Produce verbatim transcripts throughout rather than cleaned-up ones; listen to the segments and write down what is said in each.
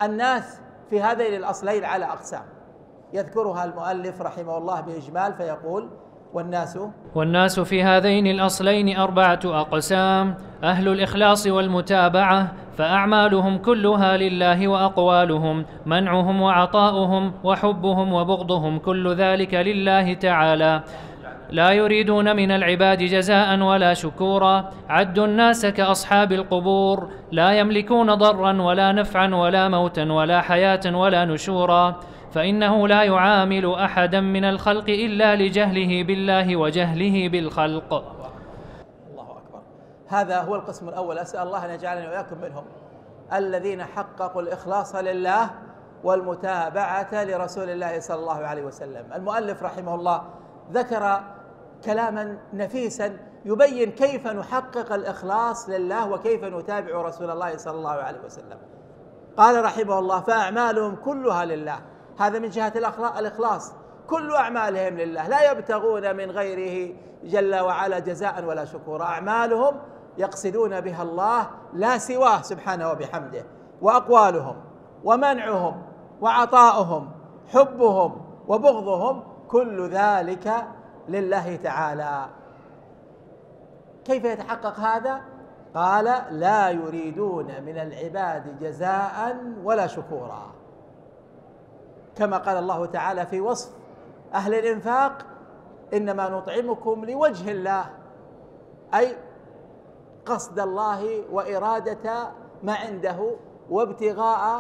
الناس في هذين الأصلين على أقسام يذكرها المؤلف رحمه الله بإجمال فيقول: والناس والناس في هذين الأصلين أربعة أقسام: أهل الإخلاص والمتابعة، فأعمالهم كلها لله، وأقوالهم منعهم وعطاؤهم وحبهم وبغضهم كل ذلك لله تعالى، لا يريدون من العباد جزاء ولا شكورا. عدوا الناس كأصحاب القبور، لا يملكون ضرا ولا نفعا ولا موتا ولا حياة ولا نشورا، فإنه لا يعامل أحدا من الخلق إلا لجهله بالله وجهله بالخلق. الله أكبر. هذا هو القسم الأول. أسأل الله أن يجعلني وإياكم منهم، الذين حققوا الإخلاص لله والمتابعة لرسول الله صلى الله عليه وسلم. المؤلف رحمه الله ذكر كلاما نفيسا يبين كيف نحقق الإخلاص لله وكيف نتابع رسول الله صلى الله عليه وسلم. قال رحمه الله: فأعمالهم كلها لله. هذا من جهة الإخلاص، كل أعمالهم لله، لا يبتغون من غيره جل وعلا جزاء ولا شكورا. أعمالهم يقصدون بها الله لا سواه سبحانه وبحمده. وأقوالهم ومنعهم وعطاؤهم حبهم وبغضهم كل ذلك لله تعالى. كيف يتحقق هذا؟ قال: لا يريدون من العباد جزاء ولا شكورا، كما قال الله تعالى في وصف أهل الإنفاق: إنما نطعمكم لوجه الله، أي قصد الله وإرادة ما عنده وابتغاء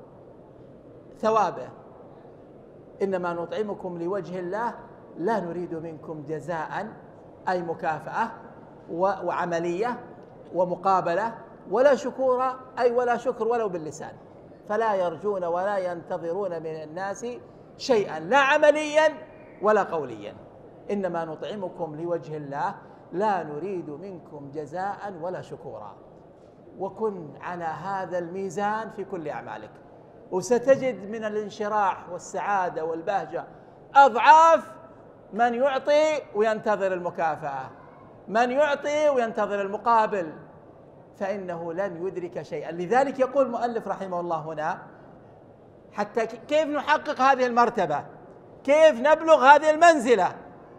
ثوابه. إنما نطعمكم لوجه الله لا نريد منكم جزاء، أي مكافأة وعملية ومقابلة، ولا شكورا، أي ولا شكر ولو باللسان. فلا يرجون ولا ينتظرون من الناس شيئا، لا عمليا ولا قوليا. إنما نطعمكم لوجه الله لا نريد منكم جزاء ولا شكورا. وكن على هذا الميزان في كل أعمالك، وستجد من الانشراح والسعادة والبهجة أضعاف من يعطي وينتظر المكافأة، من يعطي وينتظر المقابل، فإنه لن يدرك شيئا. لذلك يقول المؤلف رحمه الله هنا: حتى كيف نحقق هذه المرتبة، كيف نبلغ هذه المنزلة،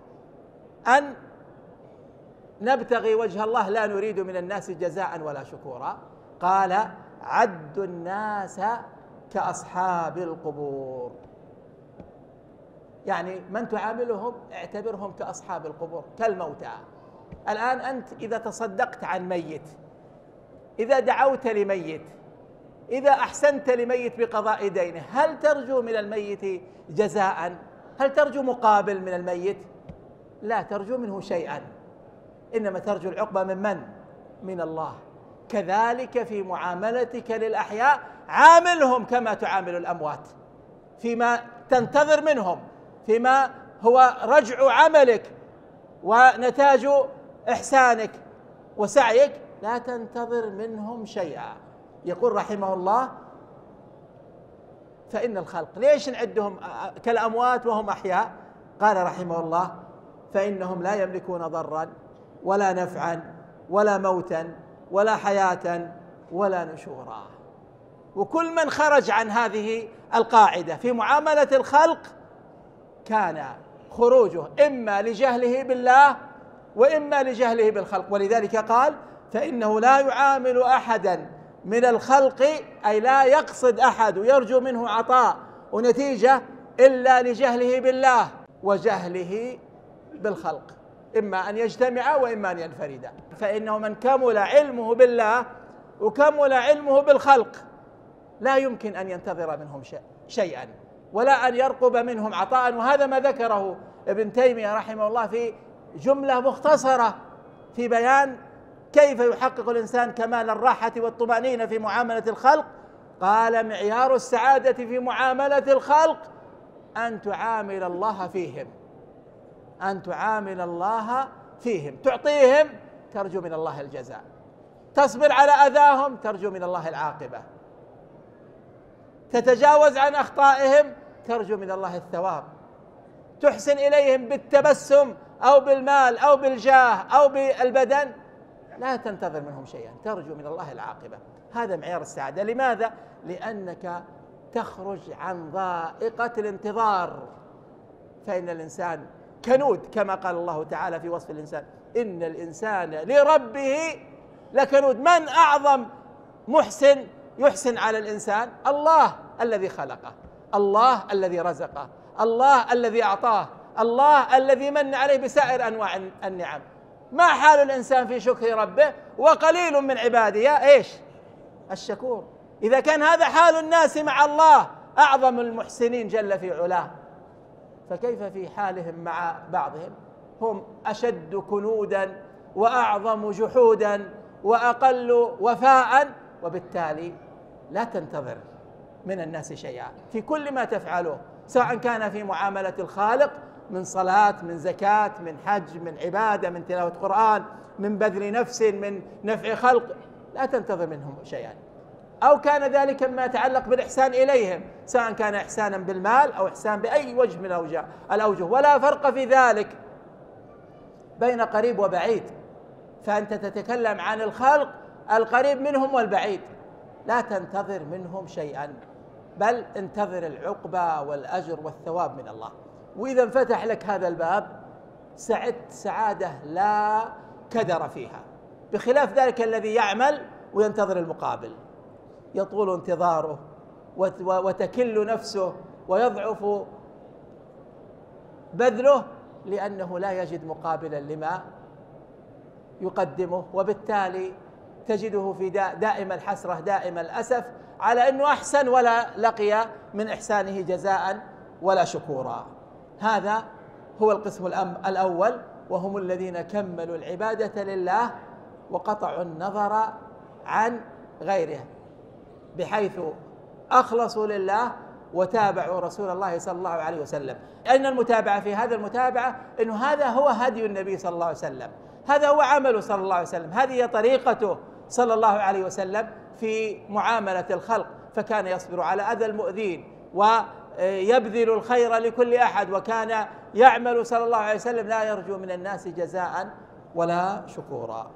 أن نبتغي وجه الله لا نريد من الناس جزاء ولا شكورا. قال: عدوا الناس كأصحاب القبور، يعني من تعاملهم اعتبرهم كأصحاب القبور، كالموتى. الآن أنت إذا تصدقت عن ميت، إذا دعوت لميت، إذا أحسنت لميت بقضاء دينه، هل ترجو من الميت جزاء؟ هل ترجو مقابل من الميت؟ لا ترجو منه شيئا، إنما ترجو العقبة من من؟ من الله. كذلك في معاملتك للأحياء، عاملهم كما تعامل الأموات، فيما تنتظر منهم، فيما هو رجع عملك ونتاج إحسانك وسعيك، لا تنتظر منهم شيئا. يقول رحمه الله: فإن الخلق، ليش نعدهم كالأموات وهم أحياء؟ قال رحمه الله: فإنهم لا يملكون ضرا ولا نفعا ولا موتا ولا حياة ولا نشورا. وكل من خرج عن هذه القاعدة في معاملة الخلق كان خروجه إما لجهله بالله وإما لجهله بالخلق. ولذلك قال: فإنه لا يعامل أحدا من الخلق، أي لا يقصد أحد ويرجو منه عطاء ونتيجة إلا لجهله بالله وجهله بالخلق، إما أن يجتمع وإما أن ينفردا. فإنه من كمل علمه بالله وكمل علمه بالخلق لا يمكن أن ينتظر منهم شيئا ولا أن يرقب منهم عطاء. وهذا ما ذكره ابن تيمية رحمه الله في جملة مختصرة في بيان كيف يحقق الإنسان كمال الراحة والطمأنينة في معاملة الخلق. قال: معيار السعادة في معاملة الخلق أن تعامل الله فيهم، أن تعامل الله فيهم، تعطيهم ترجو من الله الجزاء، تصبر على أذاهم ترجو من الله العاقبة، تتجاوز عن أخطائهم ترجو من الله الثواب، تحسن إليهم بالتبسم أو بالمال أو بالجاه أو بالبدن لا تنتظر منهم شيئا، ترجو من الله العاقبة. هذا معيار السعادة. لماذا؟ لأنك تخرج عن ضائقة الانتظار، فإن الإنسان كنود كما قال الله تعالى في وصف الإنسان: إن الإنسان لربه لكنود. من أعظم محسن يحسن على الإنسان؟ الله الذي خلقه، الله الذي رزقه، الله الذي أعطاه، الله الذي من عليه بسائر أنواع النعم. ما حال الإنسان في شكر ربه؟ وقليل من عبادي إيش؟ الشكور. إذا كان هذا حال الناس مع الله أعظم المحسنين جل في علاه، فكيف في حالهم مع بعضهم؟ هم أشد كنودا وأعظم جحودا وأقل وفاء، وبالتالي لا تنتظر من الناس شيئا في كل ما تفعله، سواء كان في معاملة الخالق من صلاة، من زكاة، من حج، من عبادة، من تلاوة قرآن، من بذل نفس، من نفع خلق، لا تنتظر منهم شيئا. أو كان ذلك ما يتعلق بالإحسان إليهم، سواء كان إحسانا بالمال أو إحسان بأي وجه من الأوجه، ولا فرق في ذلك بين قريب وبعيد. فأنت تتكلم عن الخلق القريب منهم والبعيد، لا تنتظر منهم شيئا، بل انتظر العقبى والأجر والثواب من الله. وإذا انفتح لك هذا الباب سعدت سعادة لا كدر فيها، بخلاف ذلك الذي يعمل وينتظر المقابل، يطول انتظاره وتكل نفسه ويضعف بذله لأنه لا يجد مقابلا لما يقدمه، وبالتالي تجده في دائم الحسرة دائم الأسف على أنه أحسن ولا لقي من إحسانه جزاء ولا شكورا. هذا هو القسم الأول، وهم الذين كملوا العبادة لله وقطعوا النظر عن غيره، بحيث أخلصوا لله وتابعوا رسول الله صلى الله عليه وسلم. أين المتابعة في هذا؟ المتابعة أنه هذا هو هدي النبي صلى الله عليه وسلم، هذا هو عمله صلى الله عليه وسلم، هذه هي طريقته صلى الله عليه وسلم في معاملة الخلق، فكان يصبر على أذى المؤذين ويبذل الخير لكل أحد، وكان يعمل صلى الله عليه وسلم لا يرجو من الناس جزاء ولا شكورا.